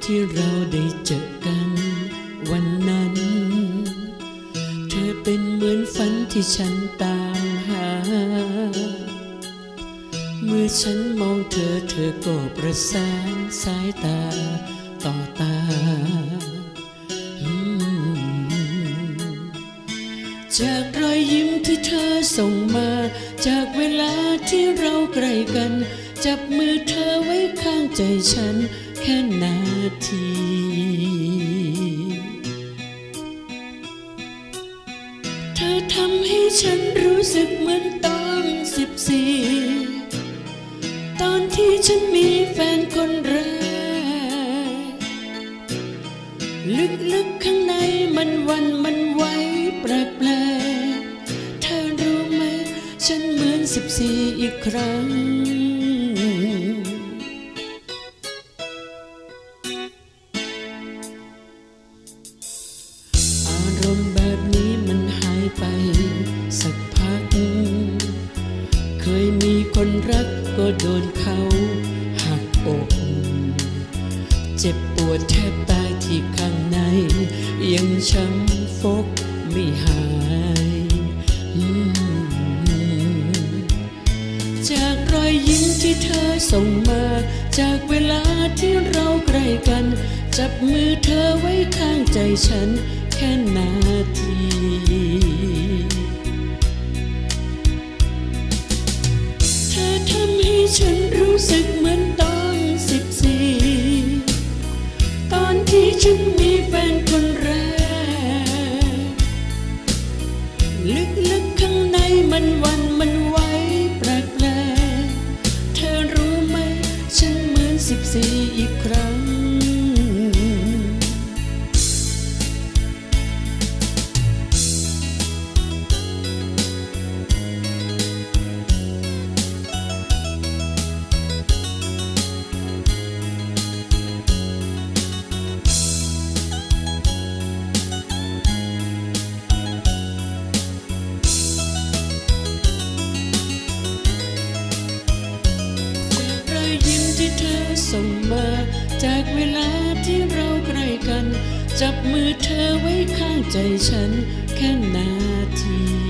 ที่เราได้เจอกันวันนั้นเธอเป็นเหมือนฝันที่ฉันตามหาเมื่อฉันมองเธอเธอก็ประสานสายตาต่อตาจากรอยยิ้มที่เธอส่งมาจากเวลาที่เราใกล้กันจับมือเธอไว้ข้างใจฉันแค่นาทีเธอทำให้ฉันรู้สึกเหมือนตอน14ตอนที่ฉันมีแฟนคนแรกลึกๆข้างในมันวันมันไหวแปลกๆเธอรู้ไหมฉันเหมือน14อีกครั้งอารมณ์แบบนี้มันหายไปสักพักเคยมีคนรักก็โดนเขาหักอกเจ็บปวดแทบตายที่ข้างในยังช้ำฟกไม่หายจากรอยยิ้มที่เธอส่งมาจากเวลาที่เราใกล้กันจับมือเธอไว้ข้างใจฉันแค่นาทีเธอทำให้ฉันรู้สึกเหมือนตอน14ตอนที่ฉันมีแฟนคนแรกลึกๆข้างในมันวันมันไหวแปลกๆเธอรู้ไหมฉันเหมือน14อีกครั้งที่เธอส่งมาจากเวลาที่เราใกล้กันจับมือเธอไว้ข้างใจฉันแค่นาที